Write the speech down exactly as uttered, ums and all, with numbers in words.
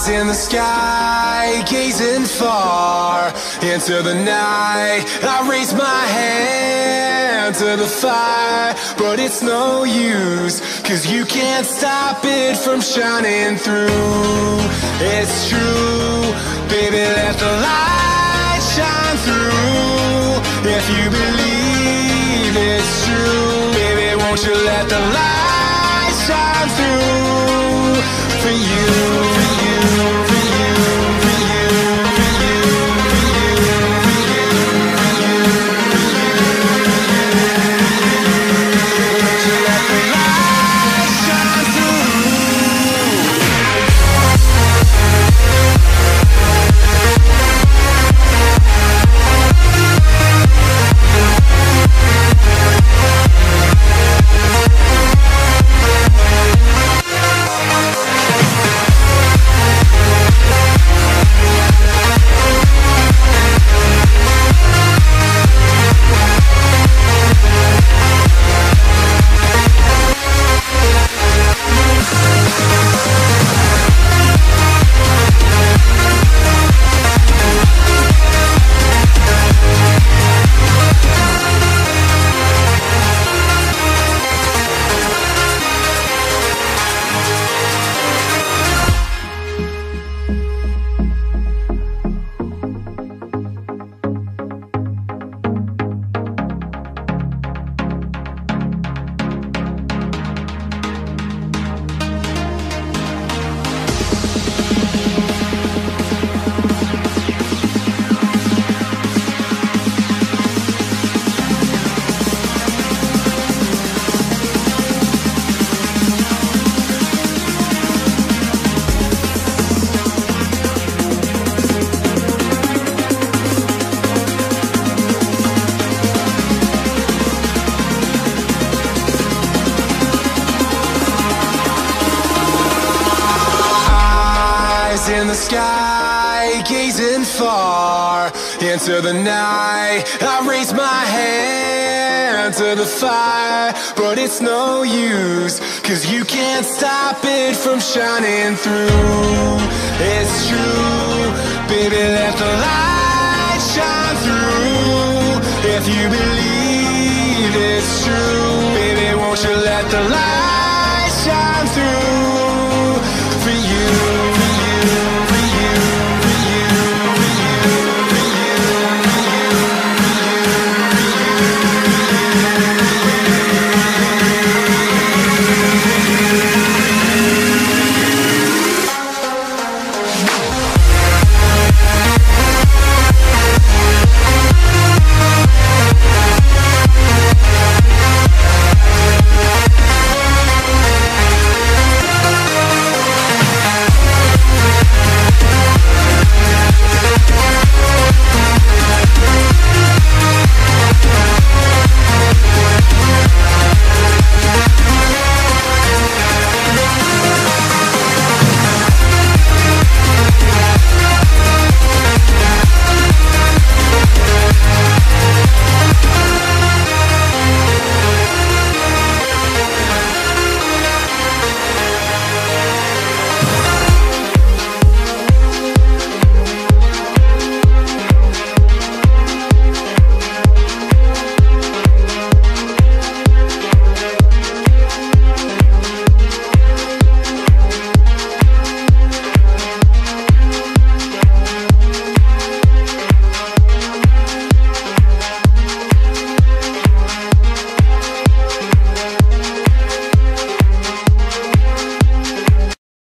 In the sky, gazing far into the night, I raise my hand to the fire, but it's no use, cause you can't stop it from shining through. It's true, baby, let the light shine through. If you believe it's true, baby, won't you let the light shine through for you. In the sky, gazing far into the night, I raise my hand to the fire, but it's no use, cause you can't stop it from shining through. It's true, baby, let the light shine through. If you believe it's true, baby, won't you let the light